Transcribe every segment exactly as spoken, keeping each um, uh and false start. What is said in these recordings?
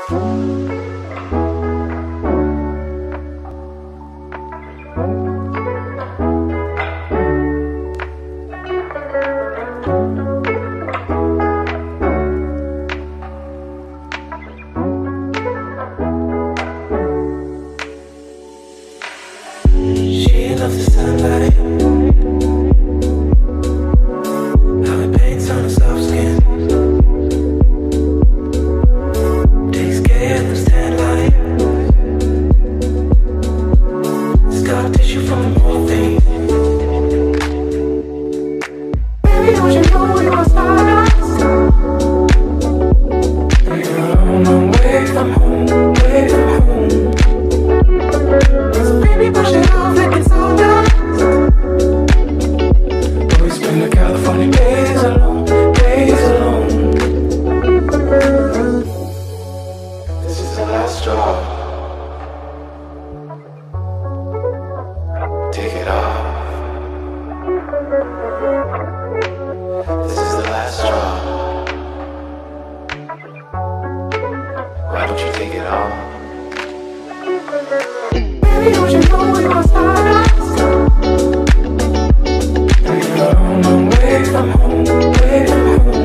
She loves the sunlight, how it paints on her soft skin. Takes care of those tan lines, scar tissue from morphine. Baby, don't you know you're a stardust? You're a long, long way from home, way from home. So baby, push it off like it's all done. But we spend the California days alone, days alone. This is the last straw. Take it off. This is the last straw. Why don't you take it off? Baby, don't you know you're a stardust? You're a long, long way from home, way from home.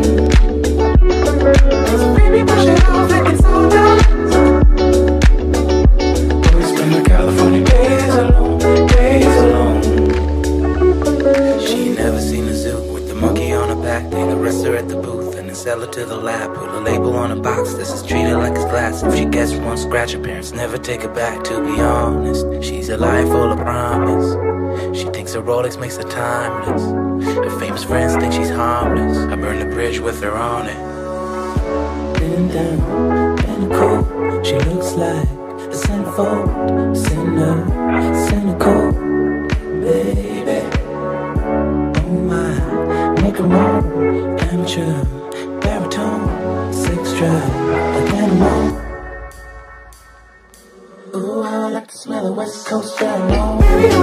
So baby, push it off like it's all done. But we spend the California days alone, days alone. She ain't never seen a zoo with the monkey on her back. They arrest her at the booth and then sell her to the lab. Put a label on a box, this is treated like it's glass. If she gets one scratch, her parents never take her back. To be honest, she's a life full of promise. She thinks her Rolex makes her timeless. Her famous friends think she's harmless. I burned the bridge with her on it. Been down, been cold. She looks like a centerfold, sinner, cynical, baby. Oh my, make her moan, amateur, baritone, sex drive, like animal. Ooh, I like to smell the West Coast dry.